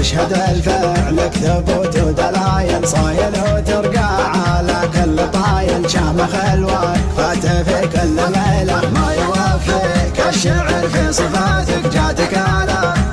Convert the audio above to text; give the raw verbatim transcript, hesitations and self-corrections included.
تشهد الفعل كثبوت ودلايل صايل وترقع على كل طايل شامخ الوقفات في كل ليلة ما يوفيك الشعر في صفاتك جاتك آلاف